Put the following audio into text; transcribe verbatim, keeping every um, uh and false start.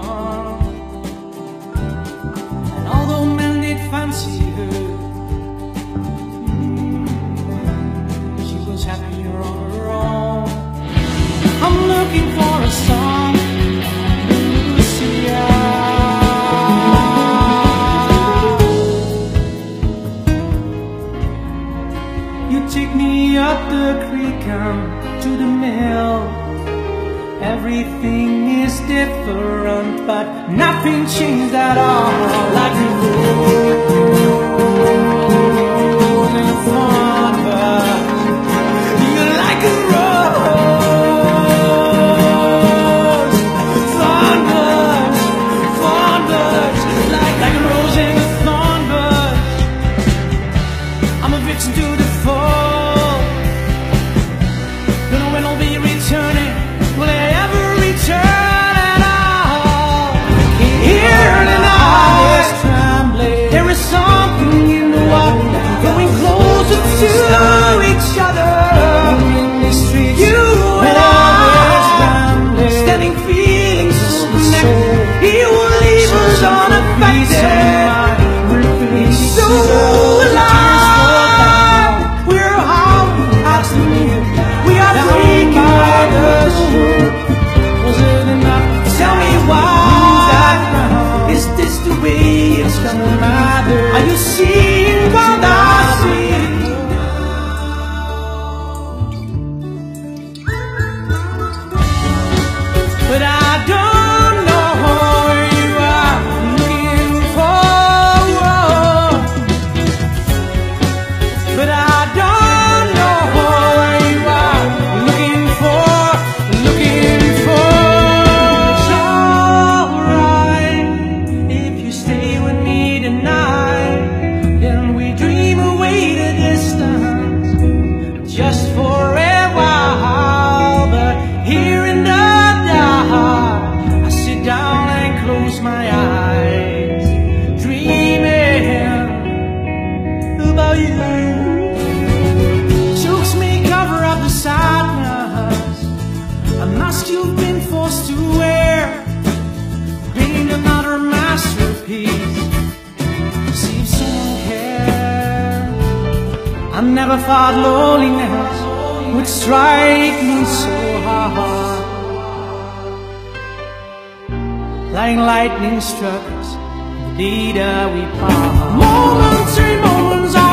And although men did fancy her, she was happier on her own. I'm looking for a song, Andalucía. You take me up the creek and to the mill. Everything is different, but nothing changed at all. Like a rose in a thornbush, you're like a rose, thornbush, thornbush, like like a rose in a thornbush. I'm a victim to the fall. Don't know when I'll be returning. Will I ever return at all? Here tonight, there is something in the water, going closer to each other. You and I, standing feeling so connected. He will leave us unaffected. He's so alive. We're all out to meet. We are breaking by the shore. Was it enough? Tell me why. Is this the way it's gonna matter? Are you seeing what I see? But I don't know where you are looking for. But I don't know where you are looking for, looking for. It's alright if you stay with me tonight. Then we dream away the distance just for a while. But here in the dark, I sit down and close my eyes, dreaming about you. Chokes me, cover up the sadness, a mask you've been forced to wear. Paint another masterpiece, see if someone cares. I never thought loneliness would strike me so hard. Like lightning struck us the day that we part. Moments and moments I